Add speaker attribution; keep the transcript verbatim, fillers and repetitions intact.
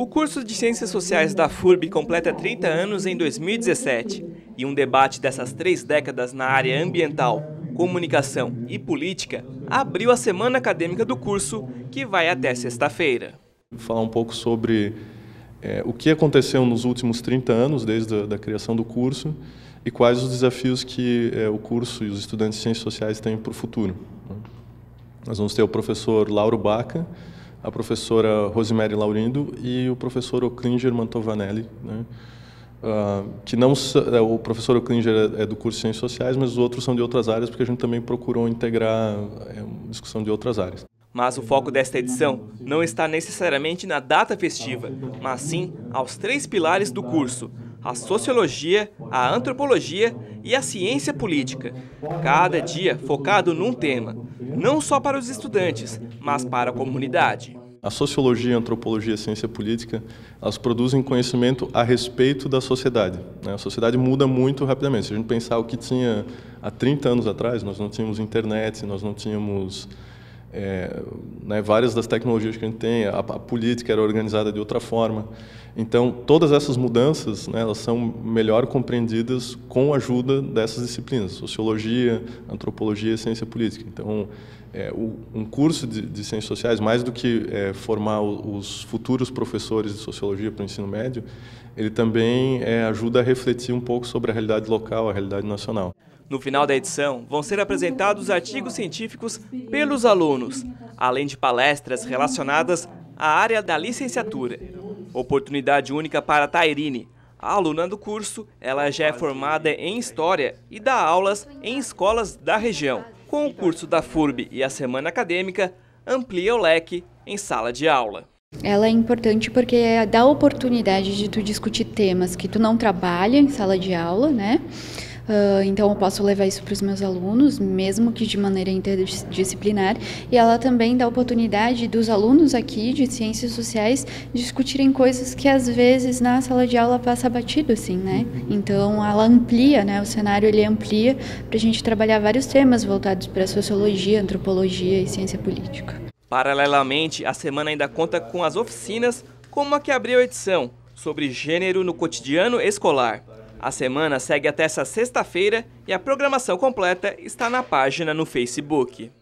Speaker 1: O curso de Ciências Sociais da F U R B completa trinta anos em dois mil e dezessete e um debate dessas três décadas na área ambiental, comunicação e política abriu a semana acadêmica do curso, que vai até sexta-feira.
Speaker 2: Vou falar um pouco sobre é, o que aconteceu nos últimos trinta anos, desde a da criação do curso, e quais os desafios que é, o curso e os estudantes de Ciências Sociais têm para o futuro. Nós vamos ter o professor Lauro Baca, a professora Rosemary Laurindo e o professor Oclinger Mantovanelli, né? Uh, que não, o professor Oclinger é do curso de Ciências Sociais, mas os outros são de outras áreas, porque a gente também procurou integrar é, uma discussão de outras áreas.
Speaker 1: Mas o foco desta edição não está necessariamente na data festiva, mas sim aos três pilares do curso: a sociologia, a antropologia e a ciência política. Cada dia focado num tema, não só para os estudantes, mas para a comunidade.
Speaker 2: A sociologia, a antropologia e a ciência política, elas produzem conhecimento a respeito da sociedade, né? A sociedade muda muito rapidamente. Se a gente pensar o que tinha há trinta anos atrás, nós não tínhamos internet, nós não tínhamos é, né, várias das tecnologias que a gente tem, a, a política era organizada de outra forma. Então, todas essas mudanças, né, elas são melhor compreendidas com a ajuda dessas disciplinas, sociologia, antropologia e ciência política. Então, é, o, um curso de, de ciências sociais, mais do que é, formar os futuros professores de sociologia para o ensino médio, ele também é, ajuda a refletir um pouco sobre a realidade local, a realidade nacional.
Speaker 1: No final da edição, vão ser apresentados artigos científicos pelos alunos, além de palestras relacionadas à área da licenciatura. Oportunidade única para Tairine. A aluna do curso, ela já é formada em História e dá aulas em escolas da região. Com o curso da F U R B e a semana acadêmica, amplia o leque em sala de aula.
Speaker 3: Ela é importante porque dá oportunidade de tu discutir temas que tu não trabalha em sala de aula, né? Uh, então eu posso levar isso para os meus alunos, mesmo que de maneira interdisciplinar, e ela também dá oportunidade dos alunos aqui de Ciências Sociais discutirem coisas que às vezes na sala de aula passa batido, assim, né? Então ela amplia, né? O cenário ele amplia para a gente trabalhar vários temas voltados para sociologia, antropologia e ciência política.
Speaker 1: Paralelamente, a semana ainda conta com as oficinas, como a que abriu a edição, sobre gênero no cotidiano escolar. A semana segue até essa sexta-feira e a programação completa está na página no Facebook.